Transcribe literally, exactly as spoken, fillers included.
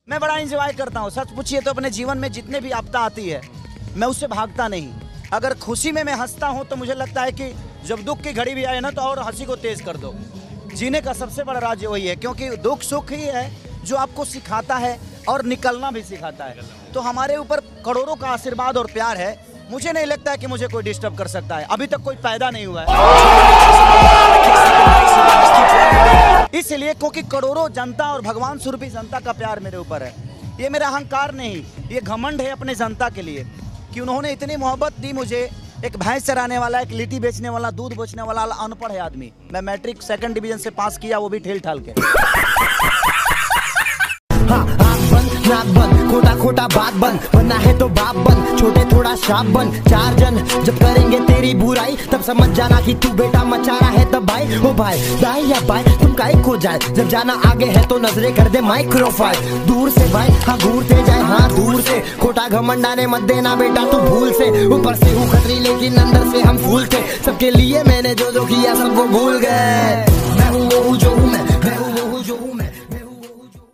मैं बड़ा एंजॉय करता हूँ। सच पूछिए तो अपने जीवन में जितने भी आपदा आती है मैं उससे भागता नहीं। अगर खुशी में मैं हंसता हूँ तो मुझे लगता है कि जब दुख की घड़ी भी आए ना तो और हंसी को तेज कर दो। जीने का सबसे बड़ा राज वही है, क्योंकि दुख सुख ही है जो आपको सिखाता है और निकलना भी सिखाता है। तो हमारे ऊपर करोड़ों का आशीर्वाद और प्यार है। मुझे नहीं लगता है कि मुझे कोई डिस्टर्ब कर सकता है। अभी तक कोई पैदा नहीं हुआ है, इसलिए क्योंकि करोड़ों जनता और भगवान स्वरूपी जनता का प्यार मेरे ऊपर है। ये मेरा अहंकार नहीं, ये घमंड है अपने जनता के लिए कि उन्होंने इतनी मोहब्बत दी मुझे। एक भैंस चराने वाला, एक लिट्टी बेचने वाला, दूध बेचने वाला अनपढ़ है आदमी, मैं मैट्रिक सेकंड डिवीजन से पास किया, वो भी ठेल ठाल के। हाँ, नाक बंद, खोटा खोटा बात बंद, बनना है तो बाप बन, छोटे थोड़ा शाप बन। चार जन जब करेंगे तेरी बुराई तब समझ जाना कि तू बेटा मचा रहा है तब भाई। ओ भाई दाई या भाई तुम काहे खो जाए, जब जाना आगे है तो नजरे कर दे माइक्रोफाइल। दूर से भाई हाँ घूरते जाए, हाँ दूर से, खोटा घमंड आने मत देना बेटा तू भूल से। ऊपर से हूँ खतरी लेकिन अंदर से हम फूल थे, सबके लिए मैंने जो जो किया सब वो भूल गए। मैं हूँ वो हूँ जो हूँ मैं, मैं हूँ वो हूँ जो हूँ मैं।